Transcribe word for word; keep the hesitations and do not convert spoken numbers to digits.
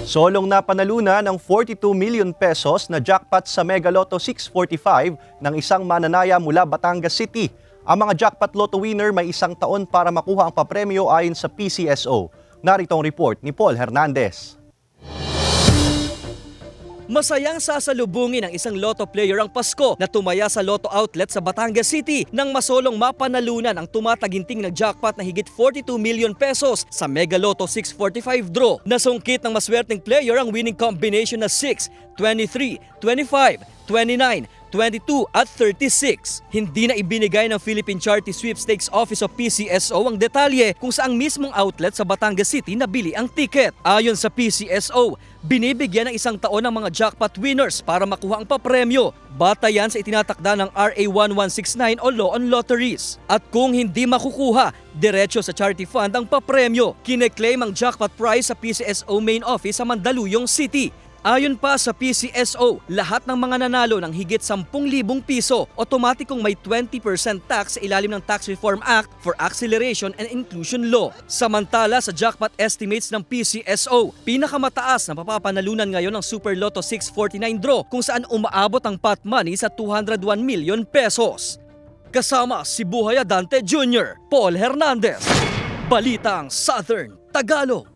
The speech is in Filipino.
Solong na panalunan ng forty-two million pesos na jackpot sa Mega Lotto six forty-five ng isang mananaya mula Batangas City. Ang mga jackpot lotto winner may isang taon para makuha ang papremyo ayon sa P C S O. Narito ang report ni Paul Hernandez. Masayang sasalubungin ng isang lotto player ang Pasko na tumaya sa lotto outlet sa Batangas City nang masolong mapanalunan ang tumataginting na jackpot na higit forty-two million pesos sa Mega Lotto six forty-five draw. Nasungkit ng maswerteng player ang winning combination na six, twenty-three, twenty-five, twenty-nine, twenty-two at thirty-six. Hindi na ibinigay ng Philippine Charity Sweepstakes Office of P C S O ang detalye kung saang mismong outlet sa Batangas City nabili ang ticket. Ayon sa P C S O, binibigyan ng isang taon ng mga jackpot winners para makuha ang papremyo. Batayan sa itinatakda ng R A one one six nine o Law on Lotteries. At kung hindi makukuha, diretso sa charity fund ang papremyo. Kineklaim ang jackpot prize sa P C S O main office sa Mandaluyong City. Ayon pa sa P C S O, lahat ng mga nanalo ng higit ten thousand piso, otomatikong may twenty percent tax sa ilalim ng Tax Reform Act for Acceleration and Inclusion Law. Samantala sa jackpot estimates ng P C S O, pinakamataas na mapapanalunan ngayon ng Super Lotto six forty-nine draw kung saan umaabot ang pot money sa two hundred one million pesos. Kasama si Buhay Adante Junior, Paul Hernandez, Balitang Southern Tagalog.